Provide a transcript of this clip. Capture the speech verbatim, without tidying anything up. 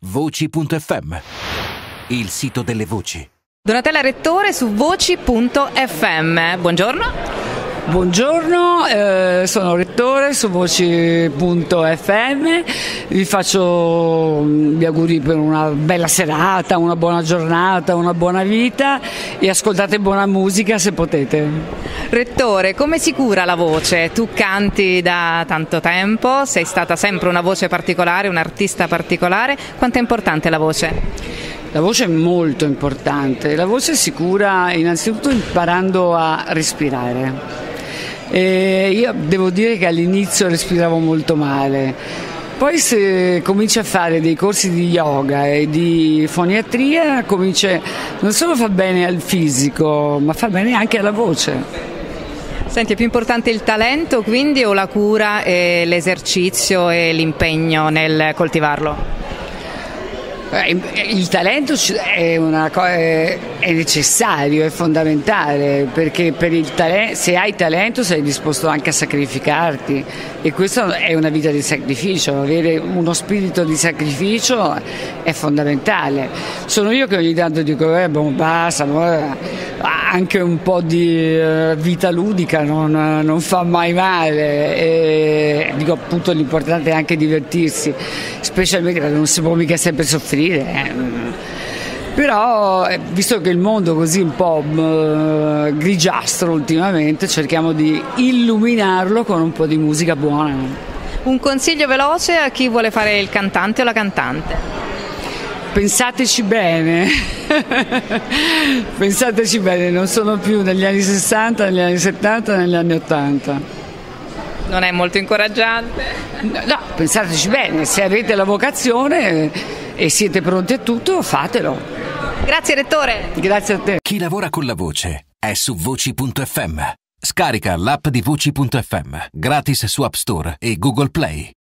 voci punto effe emme, il sito delle voci. Donatella Rettore su voci punto effe emme. Buongiorno. Buongiorno, eh, sono Rettore su voci punto effe emme, vi faccio gli auguri per una bella serata, una buona giornata, una buona vita e ascoltate buona musica se potete. Rettore, come si cura la voce? Tu canti da tanto tempo, sei stata sempre una voce particolare, un artista particolare, quanto è importante la voce? La voce è molto importante, la voce si cura innanzitutto imparando a respirare. E io devo dire che all'inizio respiravo molto male, poi se cominci a fare dei corsi di yoga e di foniatria, comincia, non solo fa bene al fisico, ma fa bene anche alla voce. Senti, è più importante il talento quindi o la cura e l'esercizio e l'impegno nel coltivarlo? Il talento è, una co- è necessario, è fondamentale, perché per il talento, se hai talento sei disposto anche a sacrificarti e questa è una vita di sacrificio, avere uno spirito di sacrificio è fondamentale. Sono io che ogni tanto dico eh, boh, basta, anche un po' di vita ludica non, non fa mai male e dico appunto l'importante è anche divertirsi, specialmente perché non si può mica sempre soffrire. Però visto che il mondo è così un po' grigiastro ultimamente, cerchiamo di illuminarlo con un po' di musica buona. Un consiglio veloce a chi vuole fare il cantante o la cantante? Pensateci bene, pensateci bene, non sono più negli anni sessanta, negli anni settanta, negli anni ottanta. Non è molto incoraggiante? No, no, pensateci bene, se avete la vocazione e siete pronti a tutto, fatelo. Grazie Rettore. Grazie a te. Chi lavora con la voce è su voci punto effe emme. Scarica l'app di voci punto effe emme gratis su App Store e Google Play.